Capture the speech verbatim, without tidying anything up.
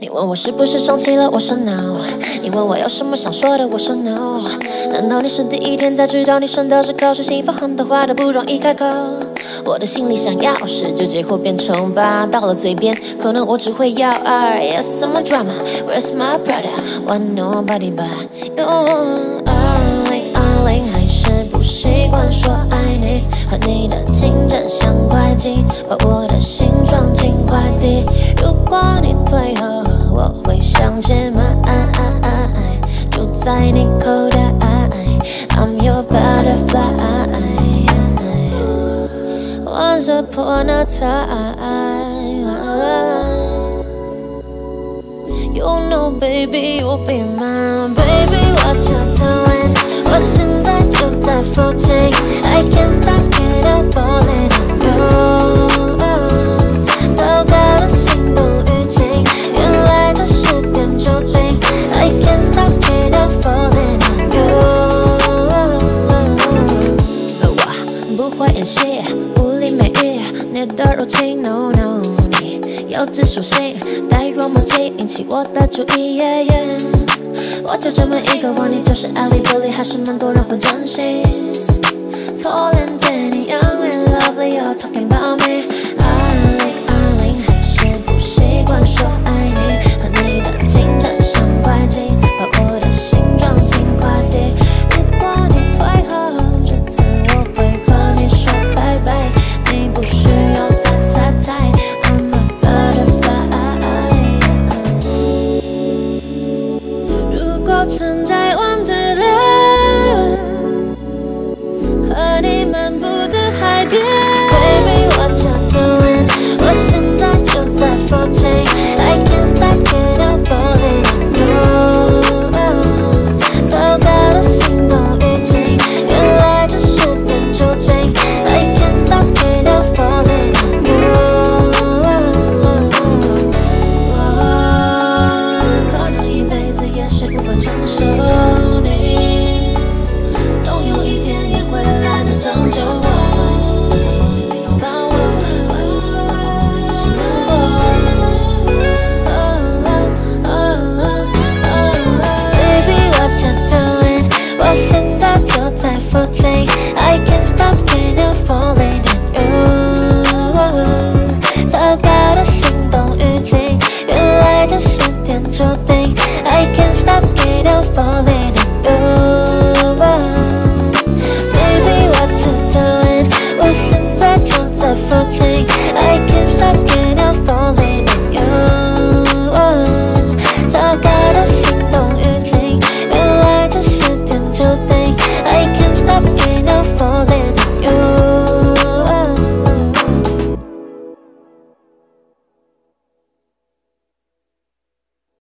你问我是不是生气了，我说 no。你问我有什么想说的，我说 no。难道你是第一天才知道你顺的是口水，幸福很多话都不容易开口。我的心里想要是纠结或变成八，到了嘴边可能我只会要二。Yes I'm a drama, where's my brother? Want nobody but you。二零二零还是不习惯说爱你，和你的竞争像会计，把我的心装进快递。如果你退后，我会想起吗？住在你口袋 I'm your butterfly。 Once upon a time You know baby you'll be mine. Baby what you doing？ 我现在就在附近 I can't stop get up falling on you。 糟糕的心动语境，原来这是点注定 I can't stop get up falling on you。 我不会演戏，无力美意，你的柔情 no no。 你有自属性，带弱默契，引起我的注意 yeah, yeah。 我就这么一个问你，就是爱理不理，还是蛮多人会真心。错连接你 young and lovely you're talking about me。 二零二零还是不习惯说爱你，和你的竞争像会计，把我的心装进快递。如果你退后，这次我会和你说拜拜，你不需要再猜猜 I'm a butterfly。 如果曾在 Wonderland 和你漫步的海边 Baby what you doing？ 我现在就在附近 I can't stop get up falling on you。 糟糕的心动语境，原来这是点注定 I can't stop get up falling on you。 可能一辈子也许不会承受你，总有一天也会来得拯救我。在我梦里没有把握，在我梦里只是流过。Baby what you doing？ 我现在就在附近 I can't stop get up falling on you。 糟糕的心动语境，原来这是点注定 I can't stop get up falling。